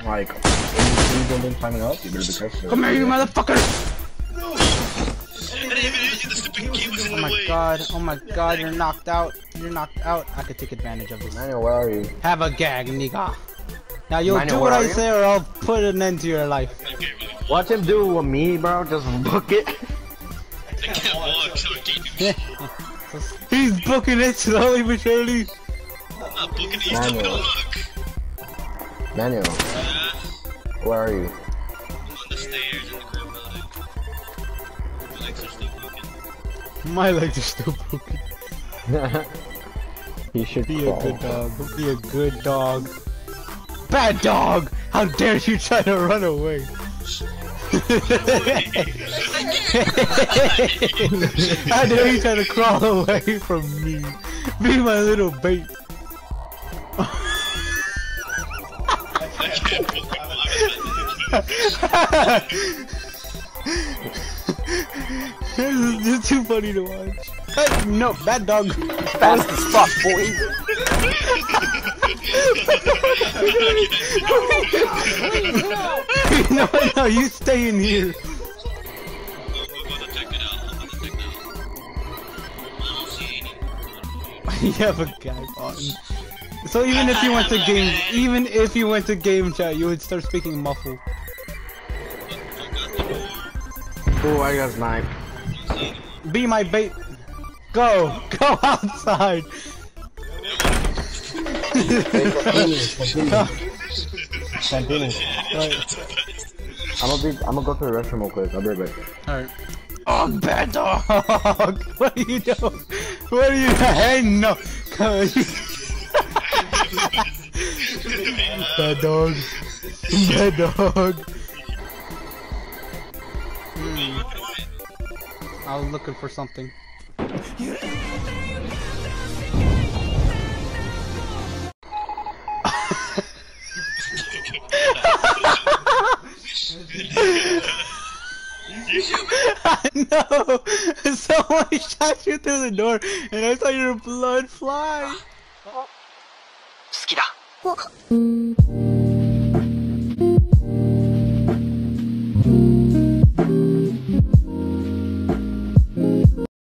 Like, when you been climbing up, you better be careful. Come here, you motherfucker! Oh my god, you're knocked out. You're knocked out. I could take advantage of this. Manuel, where are you? Have a gag, nigga. Now you'll Manuel, do what where I are you? say or I'll put an end to your life. Watch him do it with me, bro. Just book it. I can't walk, so I can't do shit. He's booking it slowly but surely. I'm not booking it, he's still gonna look. Manuel, where are you? I'm on the stairs in the crib building. My legs are still broken. My legs are still broken. You should Be crawl. a good dog. Be a good dog. Bad dog! How dare you try to run away? How dare you try to crawl away from me? Be my little bait. I can't book This is too funny to watch. Hey, no, bad dog. Fast as fuck, boy. No, you stay in here. I'm gonna check it out. I'm gonna check it out. I don't see any. You have a gag button. So even if you went to game chat, you would start speaking muffled. Oh, I got sniped. Be my bait. Go outside. I'm gonna go to the restroom real quick. I'll be right back. Alright. Oh, bad dog! What are you doing? What are you? Hey, no! Come on. Bad dog. Bad dog. I was looking for something. No! Someone shot you through the door and I saw your blood fly! 好きだ。